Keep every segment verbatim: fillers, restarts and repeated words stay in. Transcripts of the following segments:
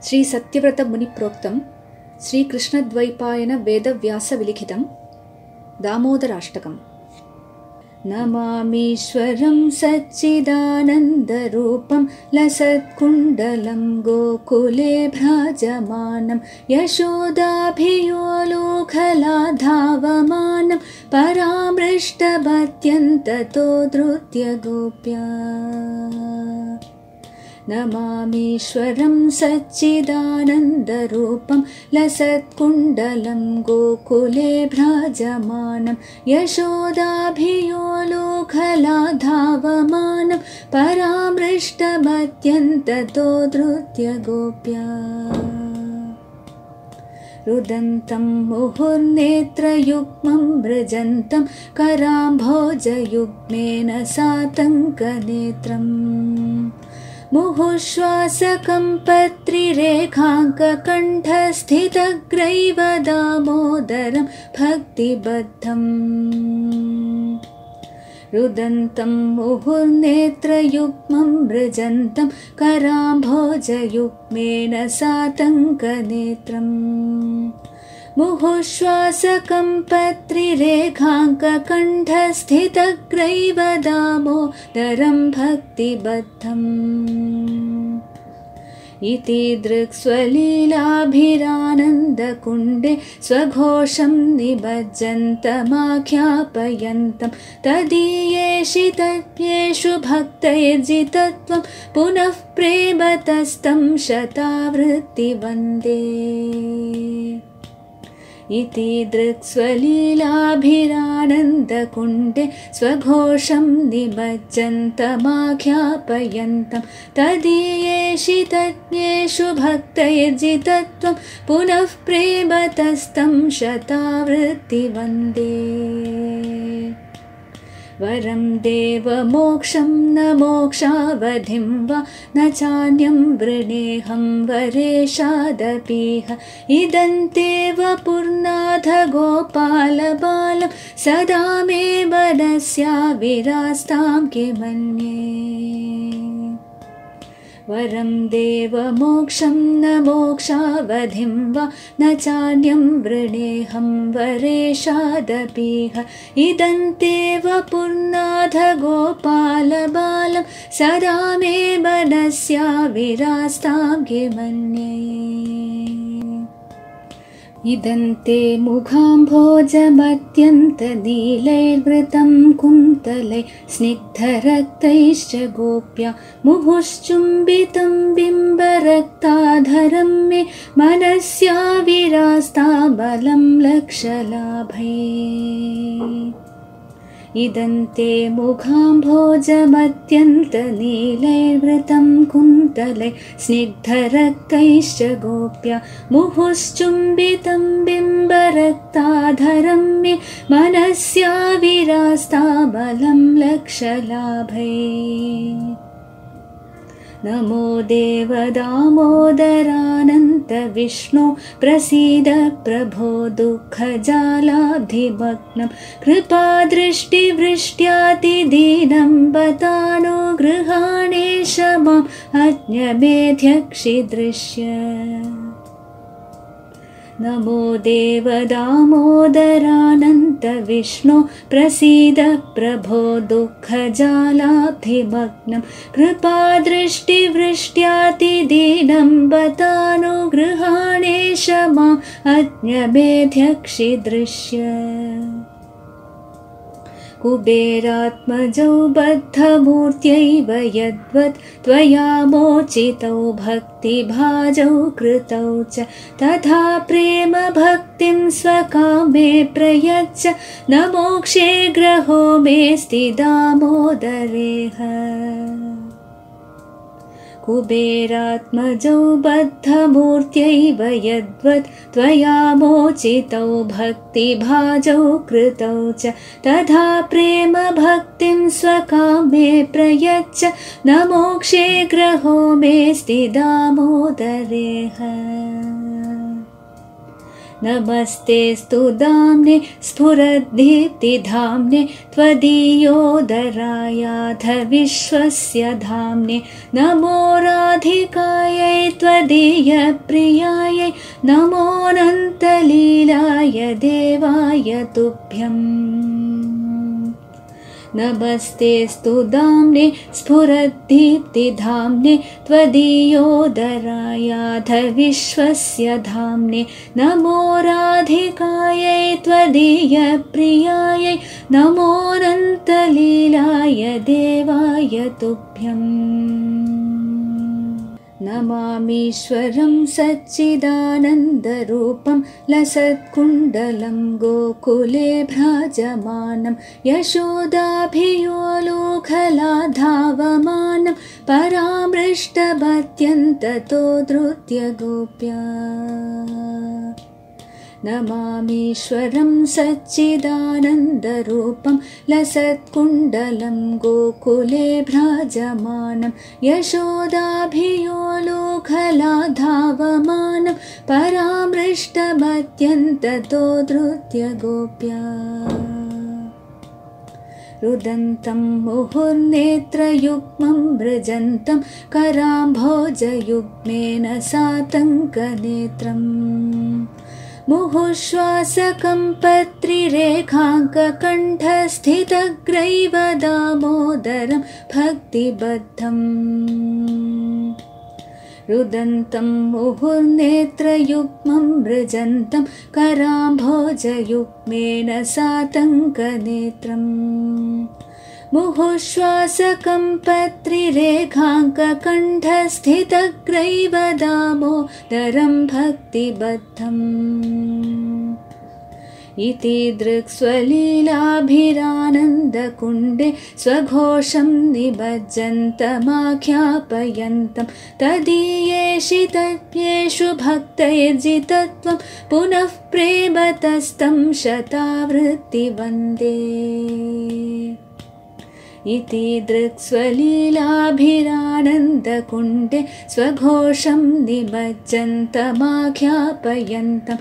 श्री सत्यव्रत मुनि प्रोक्तं श्री कृष्णद्वैपायन वेदव्यास विलिखितं दामोदराष्टकम्। नमामीश्वरं सच्चिदानन्दरूपं लसत्कुण्डलं गोकुले भ्राजमानं यशोदाभियोलोकलाधावमानं परामृष्टमत्यन्ततो धृत्य गोप्या। नमामीश्वरं सच्चिदानन्दरूपं लसत्कुण्डलं गोकुले भ्राजमानं यशोदाभियोलोकलाधावमानं परामृष्टमत्यन्ततो धृत्य गोप्या। रुदन्तं मुहुर्नेत्रयुग्मं मृजन्तं कराम्भोजयुग्मेन सातङ्कनेत्रम् मुहुश्वासकं पत्रिरेखाङ्ककण्ठस्थितग्रैव दामोदरं भक्तिबद्धम्। रुदन्तं मुहुर्नेत्रयुग्मं मृजन्तं कराम्भोजयुग्मेन सातङ्कनेत्रम् मुहुश्वासकं पत्रिरेखाङ्ककण्ठस्थितग्रैव दामोदरं भक्तिबद्धम्। इति दृक्स्वलीलाभिरानन्दकुण्डे स्वघोषं निबज्जन्तमाख्यापयन्तं तदीयेषु भक्तैर्जितत्वं पुनः प्रेमतस्तं शतावृत्ति वन्दे। इति दृक्स्वलीलाभिरानन्दकुण्डे स्वघोषं निमज्जन्तमाख्यापयन्तं तदीयेषु भक्तैर्जितत्वं पुनः प्रेमतस्तं शतावृत्ति वन्दे। वरं देवमोक्षं न मोक्षावधिं वा न चान्यं वृणेऽहं वरेशादपीह इदन्तेव पुर्नाथ गोपालबालं सदा मे मनस्या विरास्तां किमन्ये। वरं देवमोक्षं न मोक्षावधिं वा न चान्यं वृणेऽहं वरेशादपीह इदन्तेव पुर्नाथ गोपालबालं सदा मे मनस्या विरास्तां किमन्ये। इदन्ते मुखाम्भोजमत्यन्तनीलैर्वृतं कुन्तलै स्निग्धरक्तैश्च गोप्या मुहुश्चुम्बितं बिम्बरक्ताधरं मे मनस्या विरास्ताबलं लक्षलाभै। इदन्ते मुखाम्भोजमत्यन्तनीलैर्वृतं कुन्तलै स्निग्धरक्तैश्च गोप्या मुहुश्चुम्बितं बिम्बरक्ताधरं मे मनस्या विरास्ताबलं लक्षलाभै। नमो देव दामोदरानन्त विष्णो प्रसीद प्रभो दुःखजालाब्धिमग्नं कृपादृष्टिवृष्ट्यातिदीनं बतानुगृहाणेश माम् अज्ञमेध्यक्षिदृश्य। नमो देव दामोदरानन्त विष्णो प्रसीद प्रभो दुःखजालाब्धिमग्नं कृपादृष्टिवृष्ट्यातिदीनं बतानुगृहाणेश माम् अज्ञमेध्यक्षिदृश्य। कुबेरात्मजौ बद्धमूर्त्यैव यद्वत् त्वया मोचितौ भक्तिभाजौ कृतौ च तथा प्रेम भक्तिं स्वकामे प्रयच्छ न मोक्षे ग्रहो मेऽस्ति दामोदरेह। कुबेरात्मजौ बद्धमूर्त्यैव यद्वत् त्वया मोचितौ भक्तिभाजौ कृतौ च तथा प्रेम भक्तिं स्वकामे प्रयच्छ न मोक्षे ग्रहो मेऽस्ति दामोदरेह। नमस्तेऽस्तु दाम्ने स्फुरद्दीप्तिधाम्ने त्वदीयोदरायाध विश्वस्य धाम्ने नमो राधिकायै त्वदीयप्रियायै नमोऽनन्तलीलाय देवाय तुभ्यम् नमस्तेऽस्तु दाम्ने स्फुरद्दीप्तिधाम्ने त्वदीयोदरायाध विश्वस्य धाम्ने नमो राधिकायै त्वदीयप्रियायै नमोऽनन्तलीलाय देवाय तुभ्यम् नमामीश्वरं सच्चिदानन्दरूपं लसत्कुण्डलं गोकुले भ्राजमानं यशोदाभियोलोकलाधावमानं परामृष्टभत्यन्ततो धृत्य गोप्या नमामीश्वरं सच्चिदानन्दरूपं लसत्कुण्डलं गोकुले भ्राजमानं यशोदाभियोलोकलाधावमानं परामृष्टभत्यन्ततो धृत्य गोप्या रुदन्तं मुहुर्नेत्रयुग्मं मृजन्तं कराम्भोजयुग्मेन सातङ्कनेत्रम् मुहुश्वासकं पत्रिरेखाङ्ककण्ठस्थितग्रैव दामोदरं भक्तिबद्धम् रुदन्तं मुहुर्नेत्रयुग्मं मृजन्तं कराम्भोजयुग्मेन सातङ्कनेत्रम् मुहुश्वासकं पत्रिरेखाङ्ककण्ठस्थितग्रैव दामोदरं भक्तिबद्धम् इति दृक्स्वलीलाभिरानन्दकुण्डे स्वघोषं निबज्जन्तमाख्यापयन्तं तदीयेषु भक्तैर्जितत्वं पुनः प्रेमतस्तं शतावृत्ति वन्दे इति दृक्स्वलीलाभिरानन्दकुण्डे स्वघोषं निमज्जन्तमाख्यापयन्तं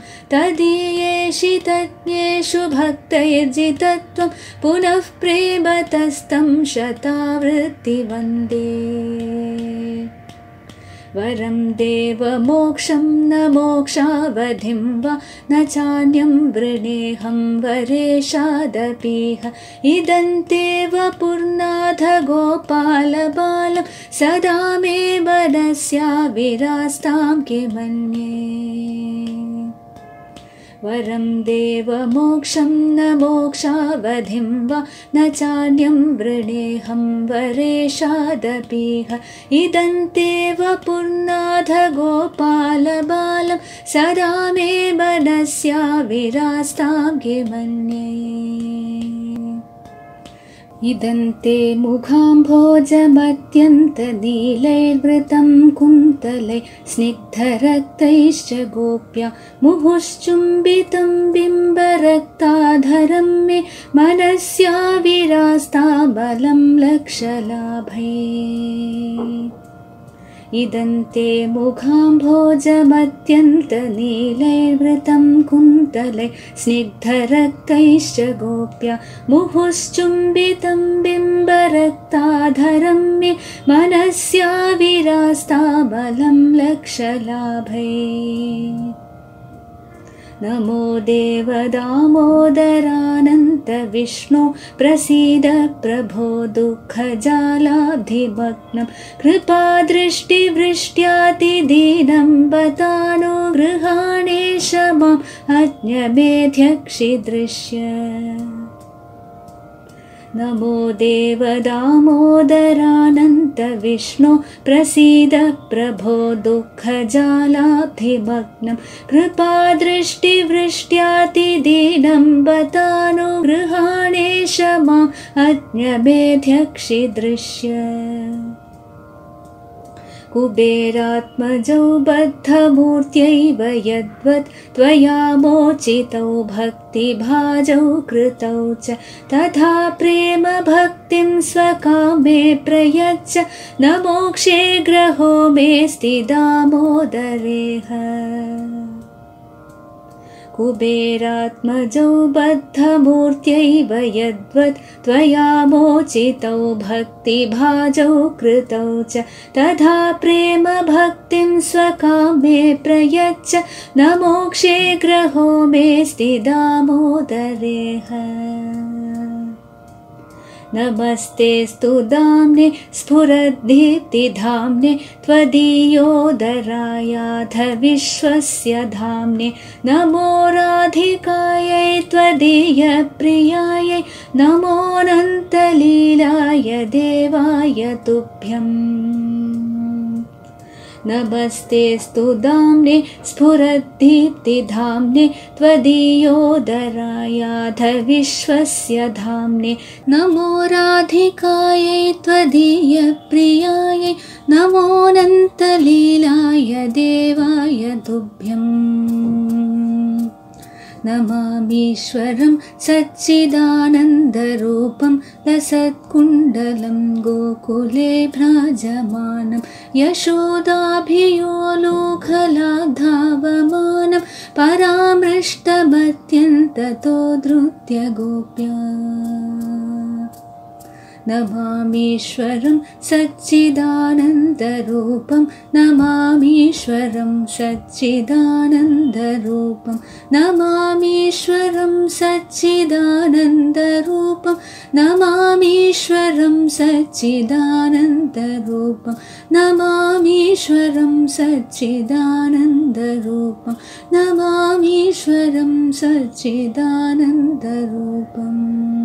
तदीयेषु भक्तैर्जितत्वं पुनः प्रेमतस्तं शतावृत्ति वन्दे वरं देवमोक्षं न मोक्षावधिं वा न चान्यं वृणेऽहं वरेशादपीह इदन्तेव पुर्नाथ गोपालबालं सदा मे मनस्या विरास्तां किमन्ये वरं देवमोक्षं न मोक्षावधिं वा न चान्यं वृणेऽहं वरेशादपीह इदन्तेव पुर्नाथ गोपालबालं सदा मे मनस्या विरास्तां किमन्ये इदन्ते मुखाम्भोजमत्यन्तनीलैर्वृतं कुन्तलै स्निग्धरक्तैश्च गोप्या मुहुश्चुम्बितं बिम्बरक्ताधरं मे मनस्या विरास्ताबलं लक्षलाभै इदन्ते मुखाम्भोजमत्यन्तनीलैर्वृतं कुन्तलै स्निग्धरक्तैश्च गोप्या मुहुश्चुम्बितं बिम्बरक्ताधरं मे मनस्या विरास्ताबलं लक्षलाभै नमो देव दामोदरानन्त विष्णो प्रसीद प्रभो दुःखजालाब्धिमग्नं कृपादृष्टिवृष्ट्यातिदीनं बतानुगृहाणेश माम् अज्ञमेध्यक्षिदृश्य नमो देव दामोदरानन्त विष्णो प्रसीद प्रभो दुःखजालाब्धिमग्नं कृपादृष्टिवृष्ट्यातिदीनं बतानुगृहाणेश माम् अज्ञमेध्यक्षिदृश्य कुबेरात्मजौ बद्धमूर्त्यैव यद्वत् त्वया मोचितौ भक्तिभाजौ कृतौ च तथा प्रेम भक्तिं स्वकामे प्रयच्छ न मोक्षे ग्रहो मेऽस्ति दामोदरेह कुबेरात्मजौ बद्धमूर्त्यैव यद्वत् त्वया मोचितौ भक्तिभाजौ कृतौ च तथा प्रेम भक्तिं स्वकां मे प्रयच्छ न मोक्षे ग्रहो मेऽस्ति दामोदरेह। नमस्तेऽस्तु दाम्ने स्फुरद्दीप्तिधाम्ने त्वदीयोदरायाथ विश्वस्य धाम्ने नमो राधिकायै त्वदीयप्रियायै नमोऽनन्तलीलाय देवाय तुभ्यम्। नमस्तेऽस्तु दाम्ने स्फुरद्दीप्तिधाम्ने त्वदीयोदरायाथ विश्वस्य धाम्ने नमो राधिकायै त्वदीयप्रियायै नमोऽनन्तलीलाय देवाय तुभ्यम्। नमामीश्वरं सच्चिदानन्दरूपं लसत्कुण्डलं गोकुले भ्राजमानं यशोदाभियोलोकलाधावमानं परामृष्टमत्यन्ततो धृत्य गोप्या। नमामीश्वरं सच्चिदानन्दरूपं नमामीश्वरं सच्चिदानन्दरूपं नमामीश्वरं सच्चिदानन्दरूपं नमामीश्वरं सच्चिदानन्दरूपं नमामीश्वरं सच्चिदानन्दरूपं नमामीश्वरं सच्चिदानन्दरूपम्।